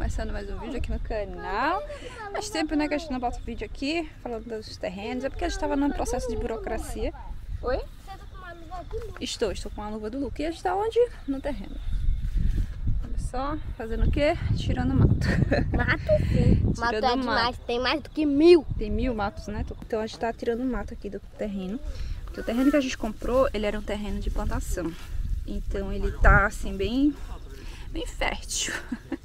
Começando mais um vídeo aqui no canal. Faz tempo, né, que a gente não bota vídeo aqui falando dos terrenos. É porque a gente estava num processo de burocracia. Oi? Você tá com uma luva do Luke? Estou com a luva do Luke. E a gente tá onde? No terreno. Olha só, fazendo o quê? Tirando mato. Mato sim. Mato é demais, tem mais do que 1000. Tem 1000 matos, né? Então a gente tá tirando mato aqui do terreno. Porque o terreno que a gente comprou, ele era um terreno de plantação. Então ele tá assim bem fértil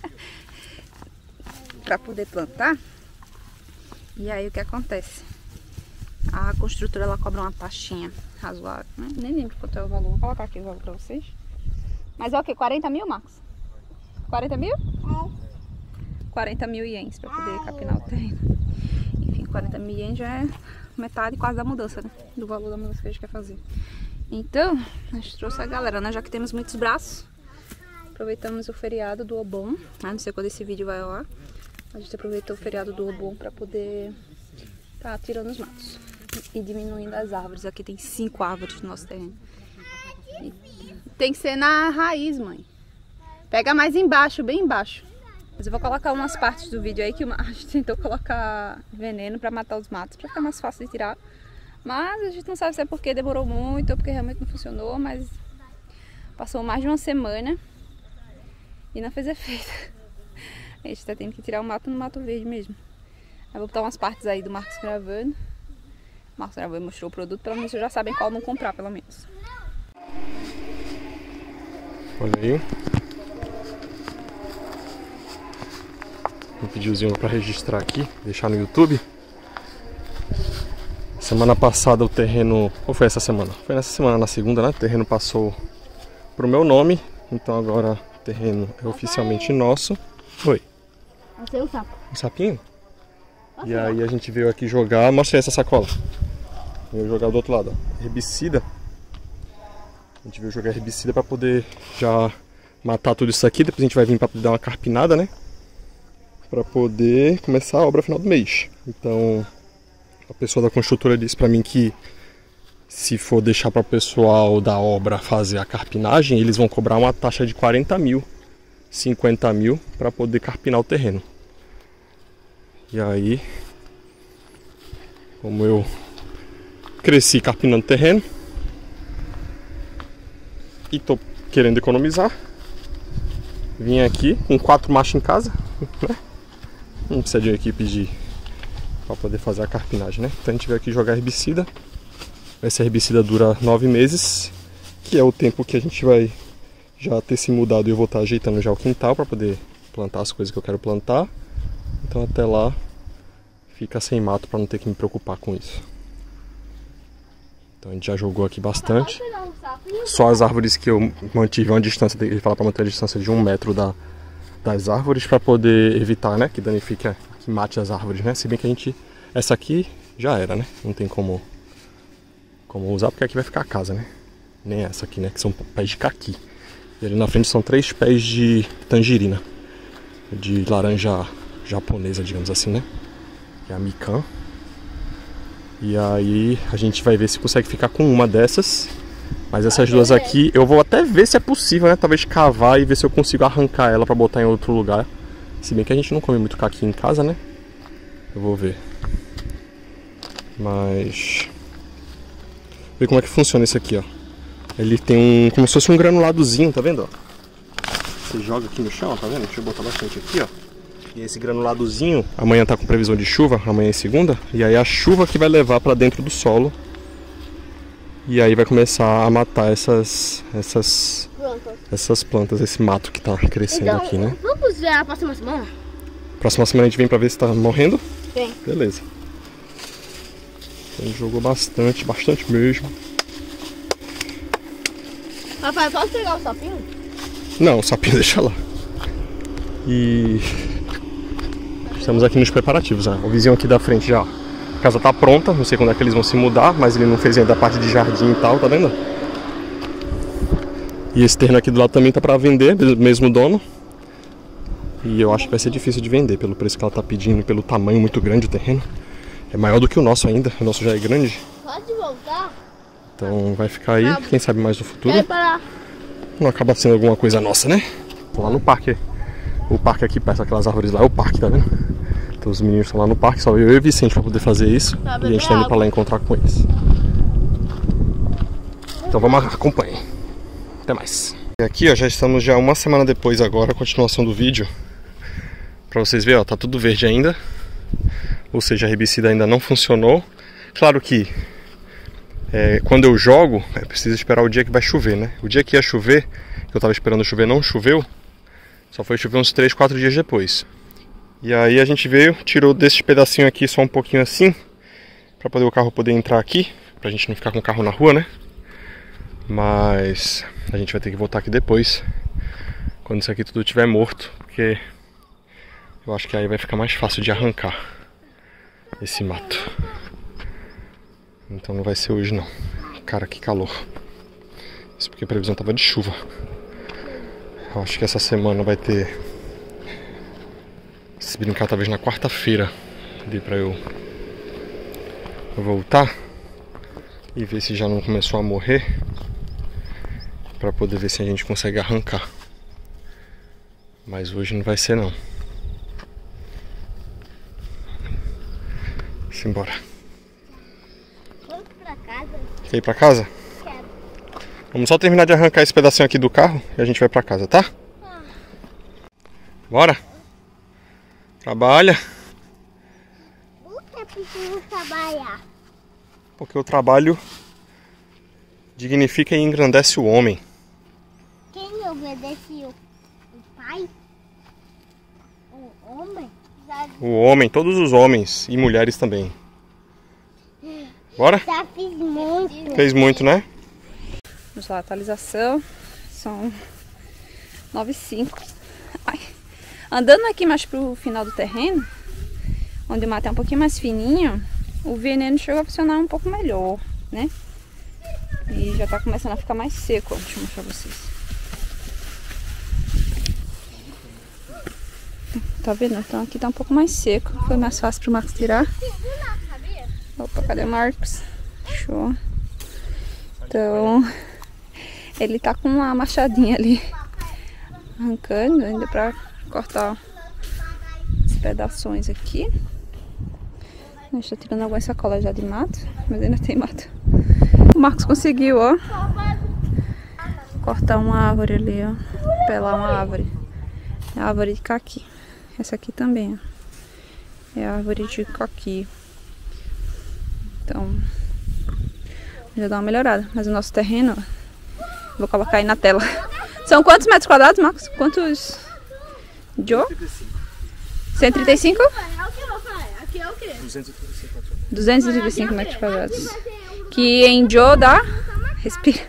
para poder plantar. E aí o que acontece? A construtora ela cobra uma taxinha razoável, né? Nem lembro quanto é o valor. Vou colocar aqui o valor para vocês. Mas é o que? 40 mil, Marcos? 40 mil? 40 mil ienes para poder capinar o terreno. Enfim, 40 mil ienes já é metade quase da mudança, né? Do valor da mudança que a gente quer fazer. Então, a gente trouxe a galera, né? Já que temos muitos braços, aproveitamos o feriado do Obon. Não sei quando esse vídeo vai ao ar. A gente aproveitou o feriado do Obon para poder tá tirando os matos e diminuindo as árvores. Aqui tem 5 árvores no nosso terreno. E tem que ser na raiz, mãe. Pega mais embaixo, bem embaixo. Mas eu vou colocar umas partes do vídeo aí que a gente tentou colocar veneno para matar os matos, para ficar mais fácil de tirar. Mas a gente não sabe se é porque demorou muito ou porque realmente não funcionou, mas passou mais de uma semana e não fez efeito. A gente tá tendo que tirar o mato no mato verde mesmo. Eu vou botar umas partes aí do Marcos gravando. O Marcos gravou e mostrou o produto, pelo menos vocês já sabem qual não comprar, pelo menos. Olha aí. Um videozinho para registrar aqui, deixar no YouTube. Semana passada o terreno, ou foi essa semana? Foi nessa semana, na segunda, né? O terreno passou pro meu nome, então agora o terreno é oficialmente nosso. Oi. Achei um sapo. Um sapinho? E aí a gente veio aqui jogar, mostrei essa sacola. Veio jogar do outro lado, ó. Herbicida. A gente veio jogar herbicida para poder já matar tudo isso aqui, depois a gente vai vir para dar uma carpinada, né? Para poder começar a obra no final do mês. Então a pessoa da construtora disse para mim que se for deixar para o pessoal da obra fazer a carpinagem, eles vão cobrar uma taxa de 40 mil, 50 mil para poder carpinar o terreno. E aí, como eu cresci carpinando terreno e tô querendo economizar, vim aqui com 4 machos em casa, né? Não precisa de uma equipe para poder fazer a carpinagem, né? Então a gente veio aqui jogar herbicida. Essa herbicida dura 9 meses, que é o tempo que a gente vai já ter se mudado e eu vou estar ajeitando já o quintal para poder plantar as coisas que eu quero plantar. Então até lá fica sem mato para não ter que me preocupar com isso. Então a gente já jogou aqui bastante. Só as árvores que eu mantive uma distância, ele fala para manter a distância de 1 metro das árvores para poder evitar, né, que danifique, que mate as árvores, né? Se bem que a gente, essa aqui já era, né? Não tem como usar porque aqui vai ficar a casa, né? Nem essa aqui, né? Que são pés de caqui. E ali na frente são 3 pés de tangerina, de laranja japonesa, digamos assim, né? Que é a mikan. E aí a gente vai ver se consegue ficar com uma dessas. Mas essas duas aqui, eu vou até ver se é possível, né? Talvez cavar e ver se eu consigo arrancar ela pra botar em outro lugar. Se bem que a gente não come muito caqui em casa, né? Eu vou ver. Mas... ver como é que funciona esse aqui, ó. Ele tem como se fosse um granuladozinho, tá vendo, ó? Você joga aqui no chão, ó, tá vendo? Deixa eu botar bastante aqui, ó. E esse granuladozinho, amanhã tá com previsão de chuva, amanhã é segunda. E aí a chuva que vai levar pra dentro do solo. E aí vai começar a matar essas plantas, esse mato que tá crescendo então, aqui, né? Vamos ver a próxima semana? Próxima semana a gente vem pra ver se tá morrendo? Vem. Beleza. A gente jogou bastante mesmo. Papai, posso pegar o sapinho? Não, o sapinho deixa lá. E... estamos aqui nos preparativos, né? O vizinho aqui da frente já... a casa tá pronta, não sei quando é que eles vão se mudar, mas ele não fez ainda a parte de jardim e tal, tá vendo? E esse terreno aqui do lado também tá pra vender, mesmo dono. E eu acho que vai ser difícil de vender, pelo preço que ela tá pedindo, pelo tamanho muito grande do terreno. É maior do que o nosso ainda, o nosso já é grande. Pode voltar. Então vai ficar aí, quem sabe mais no futuro. Quer parar? Não acaba sendo alguma coisa nossa, né? Tô lá no parque o parque aqui perto, aquelas árvores lá é o parque, tá vendo? Então os meninos estão lá no parque, só eu e o Vicente pra poder fazer isso. E a gente tá indo pra lá encontrar com eles. Então vamos, acompanhem. Até mais. E aqui, ó, já estamos já uma semana depois agora, a continuação do vídeo. Pra vocês verem, ó, tá tudo verde ainda. Ou seja, a herbicida ainda não funcionou. Claro que quando eu jogo, é preciso esperar o dia que vai chover, né? O dia que ia chover, que eu tava esperando chover, não choveu. Só foi chover uns 3, 4 dias depois. E aí a gente veio, tirou desse pedacinho aqui só um pouquinho assim, pra poder o carro poder entrar aqui, pra gente não ficar com o carro na rua, né? Mas a gente vai ter que voltar aqui depois, quando isso aqui tudo estiver morto, porque eu acho que aí vai ficar mais fácil de arrancar esse mato. Então não vai ser hoje não. Cara, que calor. Isso porque a previsão tava de chuva. Eu acho que essa semana vai ter... Se brincar, talvez na quarta-feira dê pra eu voltar e ver se já não começou a morrer, pra poder ver se a gente consegue arrancar. Mas hoje não vai ser não. Simbora. Vamos pra casa? Quer ir pra casa? Quero. Vamos só terminar de arrancar esse pedacinho aqui do carro e a gente vai pra casa, tá? Bora? Trabalha. Por que preciso trabalhar? Porque o trabalho dignifica e engrandece o homem. Quem obedece o pai? O homem? O homem, todos os homens e mulheres também. Bora? Já fiz muito. Fez muito, né? Vamos lá, atualização. São 9h05. Ai. Andando aqui mais pro final do terreno, onde o mato é um pouquinho mais fininho, o veneno chegou a funcionar um pouco melhor, né? E já tá começando a ficar mais seco, ó. Deixa eu mostrar pra vocês. Tá vendo? Então aqui tá um pouco mais seco. Foi mais fácil pro Marcos tirar. Opa, cadê o Marcos? Show. Então, ele tá com uma machadinha ali, arrancando ainda pra cortar os pedaços aqui. A gente tá tirando algumas sacolas já de mato, mas ainda tem mato. O Marcos conseguiu, ó, cortar uma árvore ali, ó. Pelar uma árvore. É a árvore de caqui. Essa aqui também, ó. É a árvore de caqui. Então, já dá uma melhorada. Mas o nosso terreno, ó, vou colocar aí na tela. São quantos metros quadrados, Marcos? Quantos? Joe? 135? Aqui é o quê? 235 metros quadrados. Que em Joe dá... Respira.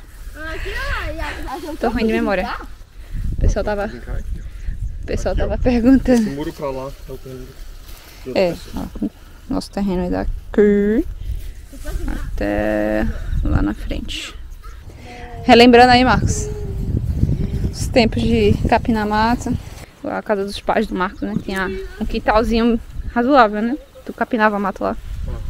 Tô ruim de memória. O pessoal tava perguntando. Esse muro pra lá é o terreno. É, ó, nosso terreno é daqui até lá na frente. Relembrando aí, Marcos, os tempos de capinar mato. A casa dos pais do Marcos, né? Tinha um quintalzinho razoável, né? Tu capinava mato lá.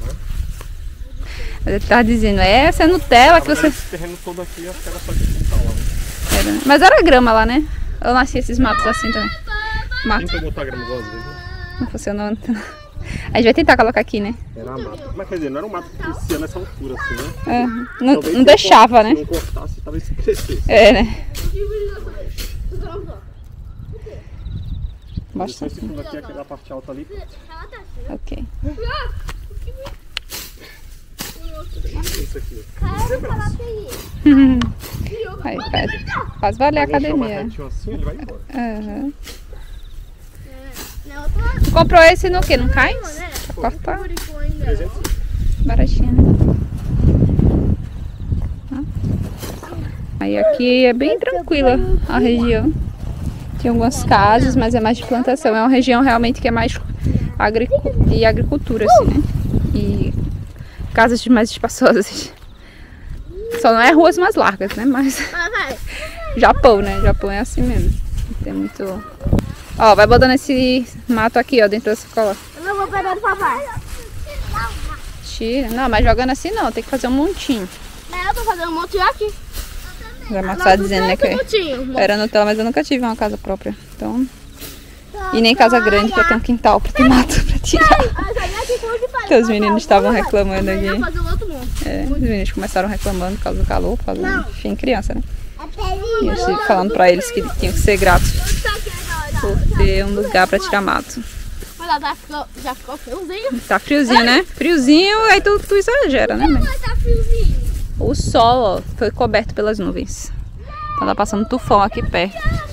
Mas ele tava dizendo, essa é Nutella que você... Esse terreno todo aqui, acho que era só de quintal lá, né? Era, né? Mas era grama lá, né? Eu nasci esses matos assim também. Mato. Tentou botar grama duas vezes, né? Não funcionou. A gente vai tentar colocar aqui, né? Era mato. Mas quer dizer, não era um mato que crescia nessa altura assim, né? É, não deixava, né? Se não cortasse, talvez crescesse. É, né? Bastante. Esse fundo aqui, aquela parte alta ali. Ok. Isso aqui. Aí, faz valer a academia. Assim, ele vai embora. Uhum. Tu comprou esse no quê? No cais? Pra cortar? 300. Baratinho, né? Aí aqui é bem tranquila a região. Tem algumas casas, mas é mais de plantação. É uma região realmente que é mais agricultura, assim, né? E casas mais espaçosas. Só não é ruas mais largas, né? Mas Japão, né? Japão é assim mesmo. Tem muito... Ó, vai botando esse mato aqui, ó, dentro da sacola. Eu não vou pegar do papai. Tira. Não, mas jogando assim não, tem que fazer um montinho. Eu tô fazendo um montinho aqui. Já Marcos tá dizendo, né, que era Nutella, mas eu nunca tive uma casa própria. Então, E nem casa grande pra ter um quintal, pra ter mato pra tirar. Então os meninos estavam reclamando aqui. Os meninos começaram reclamando por causa do calor, por causa, enfim, criança, né? E eu estive falando pra eles que tinham que ser gratos por ter um lugar pra tirar mato. Já ficou friozinho? Tá friozinho, né? Friozinho, aí tu exagera, né? Tá friozinho. O sol, ó, foi coberto pelas nuvens. Então tá passando tufão aqui perto.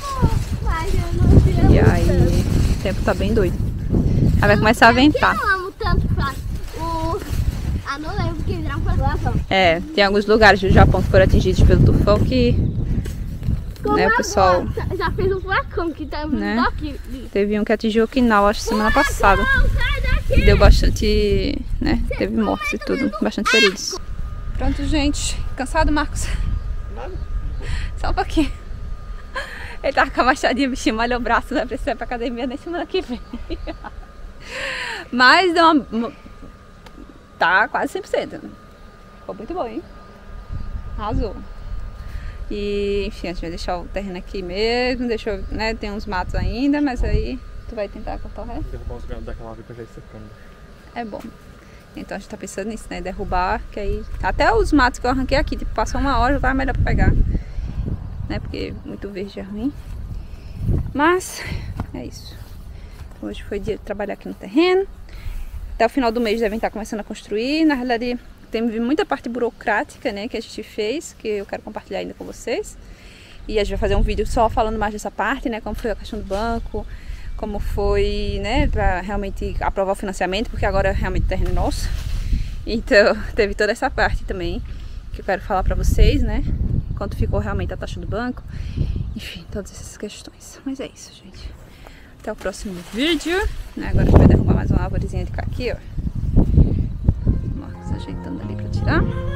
E aí, o tempo tá bem doido. Aí vai começar a ventar. Eu amo tanto não lembro que viraram furacão. É, tem alguns lugares do Japão que foram atingidos pelo tufão que, né, o pessoal... Já fez um furacão que tá né? aqui. Teve um que atingiu Okinawa, acho, semana passada. Deu bastante, né, teve mortes e tudo, bastante feridos. Pronto, gente. Cansado, Marcos? Só um pouquinho. Ele tava com a machadinha, bichinho, malhou o braço, né? Precisa ir pra academia na semana que vem. Mas deu uma... tá quase 100%. Ficou muito bom, hein? Arrasou. E, enfim, a gente vai deixar o terreno aqui mesmo. Deixou, né? Tem uns matos ainda, mas aí tu vai tentar cortar o resto. Derrubar os galhos daquela árvore pra já ir secando. É bom. Então a gente tá pensando nisso, né? Derrubar, que aí... Até os matos que eu arranquei aqui, tipo, passou uma hora, já tava melhor pra pegar. Né? Porque muito verde é ruim. Mas, é isso. Hoje foi dia de trabalhar aqui no terreno. Até o final do mês devem estar começando a construir. Na realidade, tem muita parte burocrática, né, que a gente fez, que eu quero compartilhar ainda com vocês. E a gente vai fazer um vídeo só falando mais dessa parte, né? Como foi a questão do banco, como foi, né, para realmente aprovar o financiamento, porque agora realmente o terreno é nosso. Então, teve toda essa parte também que eu quero falar para vocês, né? Quanto ficou realmente a taxa do banco. Enfim, todas essas questões. Mas é isso, gente. Até o próximo vídeo. Agora a gente vai derrubar mais uma árvorezinha de caqui, ó. O Marcos ajeitando ali para tirar.